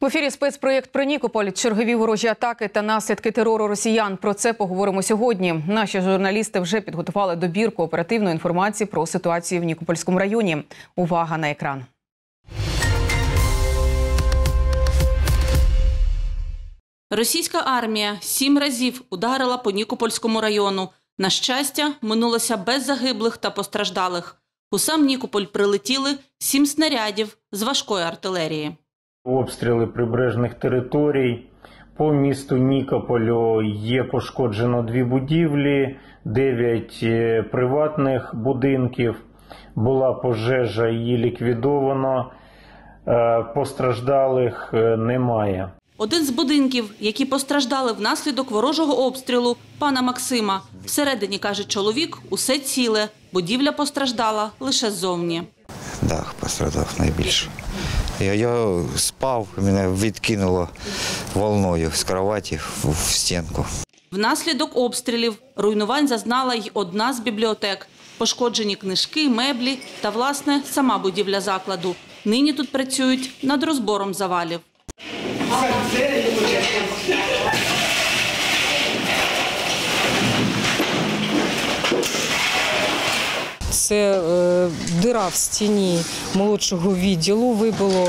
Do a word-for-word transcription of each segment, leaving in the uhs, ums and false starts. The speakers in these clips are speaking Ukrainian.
В ефірі спецпроєкт про Нікополь, чергові ворожі атаки та наслідки терору росіян. Про це поговоримо сьогодні. Наші журналісти вже підготували добірку оперативної інформації про ситуацію в Нікопольському районі. Увага на екран. Російська армія сім разів ударила по Нікопольському району. На щастя, минулося без загиблих та постраждалих. У сам Нікополь прилетіли сім снарядів з важкої артилерії. Обстріли прибережних територій. По місту Нікополю є пошкоджено дві будівлі, дев'ять приватних будинків. Була пожежа, її ліквідовано. Постраждалих немає. Один з будинків, які постраждали внаслідок ворожого обстрілу, пана Максима. Всередині, каже чоловік, усе ціле. Будівля постраждала лише ззовні. Дах постраждав найбільше. Я, я спав, мене відкинуло волною з кроваті в стінку. Внаслідок обстрілів руйнувань зазнала й одна з бібліотек. Пошкоджені книжки, меблі та, власне, сама будівля закладу. Нині тут працюють над розбором завалів. Це е, дира в стіні молодшого відділу, вибило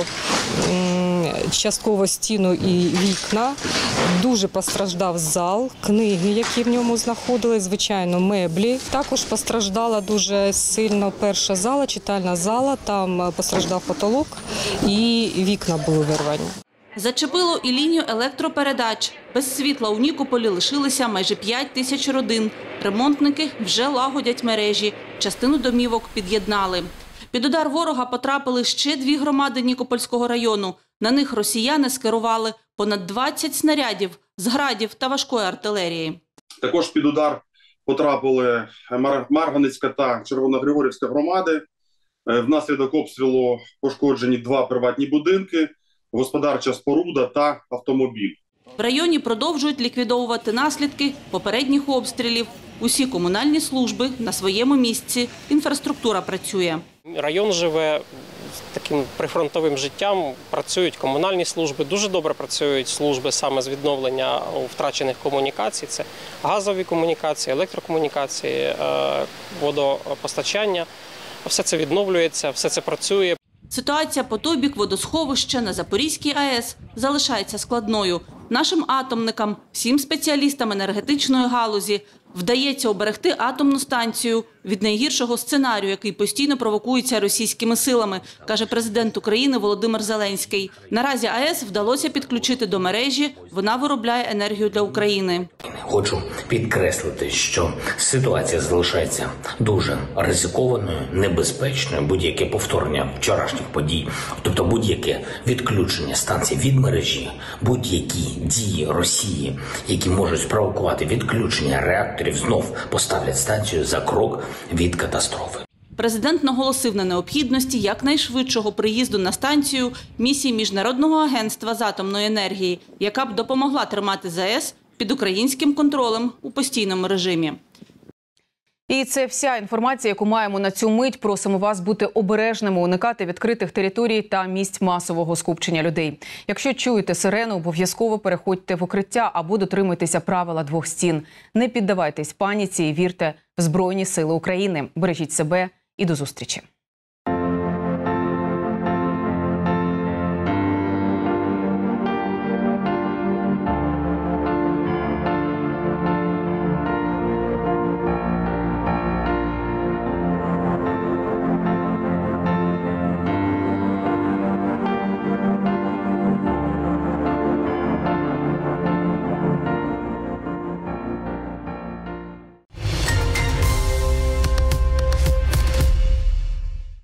е, частково стіну і вікна. Дуже постраждав зал, книги, які в ньому знаходились, звичайно, меблі. Також постраждала дуже сильно перша зала, читальна зала, там постраждав потолок і вікна були вирвані. Зачепило і лінію електропередач. Без світла у Нікополі лишилися майже п'ять тисяч родин. Ремонтники вже лагодять мережі. Частину домівок під'єднали. Під удар ворога потрапили ще дві громади Нікопольського району. На них росіяни скерували понад двадцять снарядів з градів та важкої артилерії. Також під удар потрапили Марганецька та Червоногригорівська громади. Внаслідок обстрілу пошкоджені два приватні будинки, господарча споруда та автомобіль. В районі продовжують ліквідовувати наслідки попередніх обстрілів. Усі комунальні служби на своєму місці. Інфраструктура працює. Район живе таким прифронтовим життям. Працюють комунальні служби, дуже добре працюють служби саме з відновлення втрачених комунікацій. Це газові комунікації, електрокомунікації, водопостачання. Все це відновлюється, все це працює. Ситуація по той бік водосховища на Запорізькій АЕС залишається складною. Нашим атомникам, всім спеціалістам енергетичної галузі вдається оберегти атомну станцію від найгіршого сценарію, який постійно провокується російськими силами, каже президент України Володимир Зеленський. Наразі АЕС вдалося підключити до мережі, вона виробляє енергію для України. Хочу підкреслити, що ситуація залишається дуже ризикованою, небезпечною. Будь-яке повторення вчорашніх подій, тобто будь-яке відключення станції від мережі, будь-які дії Росії, які можуть спровокувати відключення реакторів, знов поставлять станцію за крок від катастрофи. Президент наголосив на необхідності якнайшвидшого приїзду на станцію місії Міжнародного агентства з атомної енергії, яка б допомогла тримати ЗАЕС під українським контролем у постійному режимі. І це вся інформація, яку маємо на цю мить. Просимо вас бути обережними, уникати відкритих територій та місць масового скупчення людей. Якщо чуєте сирену, обов'язково переходьте в укриття або дотримуйтеся правила двох стін. Не піддавайтесь паніці і вірте в Збройні Сили України. Бережіть себе і до зустрічі.